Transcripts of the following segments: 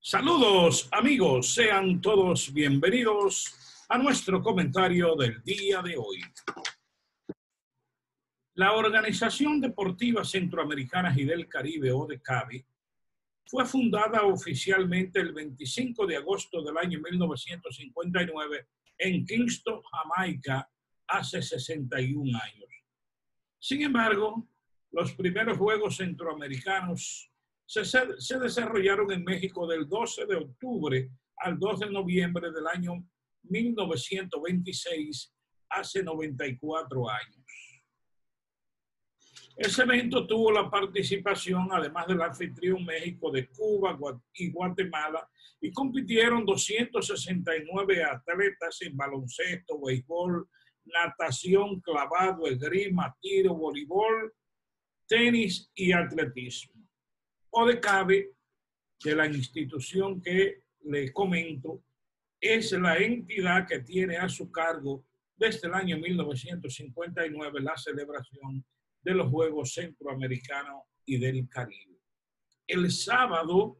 Saludos amigos, sean todos bienvenidos a nuestro comentario del día de hoy. La Organización Deportiva Centroamericana y del Caribe, ODECABI, fue fundada oficialmente el 25 de agosto del año 1959 en Kingston, Jamaica, hace 61 años. Sin embargo, los primeros Juegos Centroamericanos se desarrollaron en México del 12 de octubre al 2 de noviembre del año 1926, hace 94 años. Ese evento tuvo la participación, además del anfitrión México, de Cuba y Guatemala, y compitieron 269 atletas en baloncesto, béisbol, natación, clavado, esgrima, tiro, voleibol, tenis y atletismo. ODECABI, de la institución que les comento, es la entidad que tiene a su cargo desde el año 1959 la celebración de los Juegos Centroamericanos y del Caribe. El sábado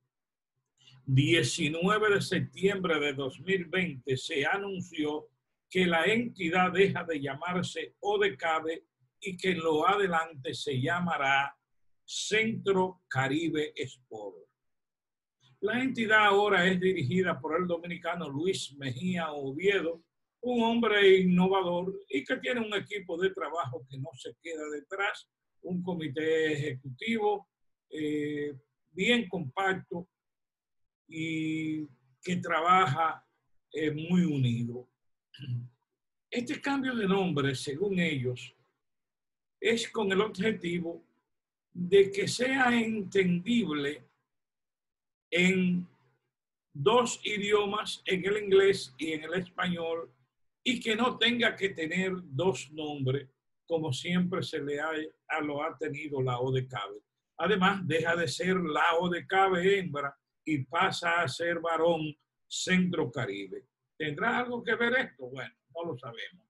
19 de septiembre de 2020 se anunció que la entidad deja de llamarse ODECABI y que en lo adelante se llamará Centro Caribe Sport. La entidad ahora es dirigida por el dominicano Luis Mejía Oviedo, un hombre innovador y que tiene un equipo de trabajo que no se queda detrás, un comité ejecutivo bien compacto y que trabaja muy unido. Este cambio de nombre, según ellos, es con el objetivo de que sea entendible en dos idiomas, en el inglés y en el español, y que no tenga que tener dos nombres, como siempre lo ha tenido la ODECABI. Además, deja de ser la ODECABI hembra y pasa a ser varón Centro Caribe. ¿Tendrá algo que ver esto? Bueno, no lo sabemos.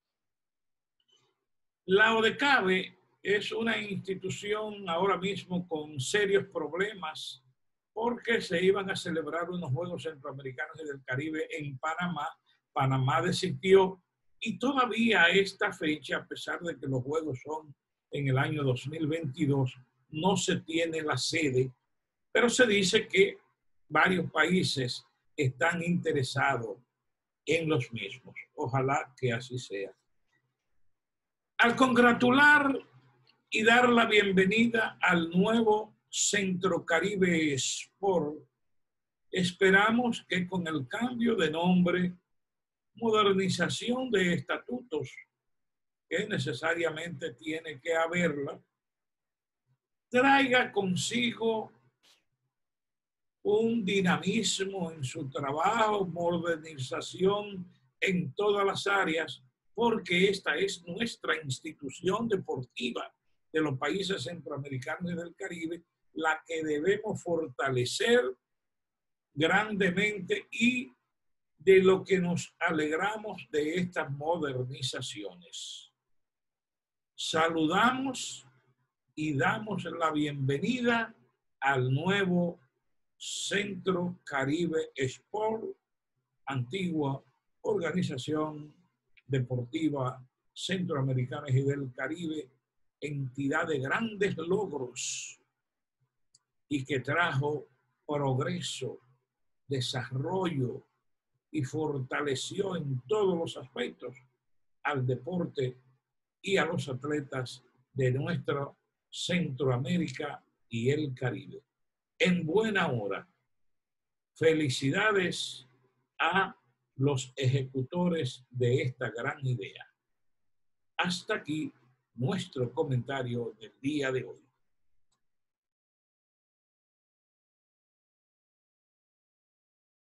La ODECABI es una institución ahora mismo con serios problemas porque se iban a celebrar unos Juegos Centroamericanos y del Caribe en Panamá. Panamá desistió y todavía a esta fecha, a pesar de que los Juegos son en el año 2022, no se tiene la sede, pero se dice que varios países están interesados en los mismos. Ojalá que así sea. Al congratular y dar la bienvenida al nuevo Centro Caribe Sport, esperamos que con el cambio de nombre, modernización de estatutos, que necesariamente tiene que haberla, traiga consigo un dinamismo en su trabajo, modernización en todas las áreas, porque esta es nuestra institución deportiva de los países centroamericanos y del Caribe, la que debemos fortalecer grandemente y de lo que nos alegramos de estas modernizaciones. Saludamos y damos la bienvenida al nuevo Centro Caribe Sport, antigua organización deportiva centroamericana y del Caribe, entidad de grandes logros y que trajo progreso, desarrollo y fortaleció en todos los aspectos al deporte y a los atletas de nuestra Centroamérica y el Caribe. En buena hora, felicidades a los ejecutores de esta gran idea. Hasta aquí nuestro comentario del día de hoy.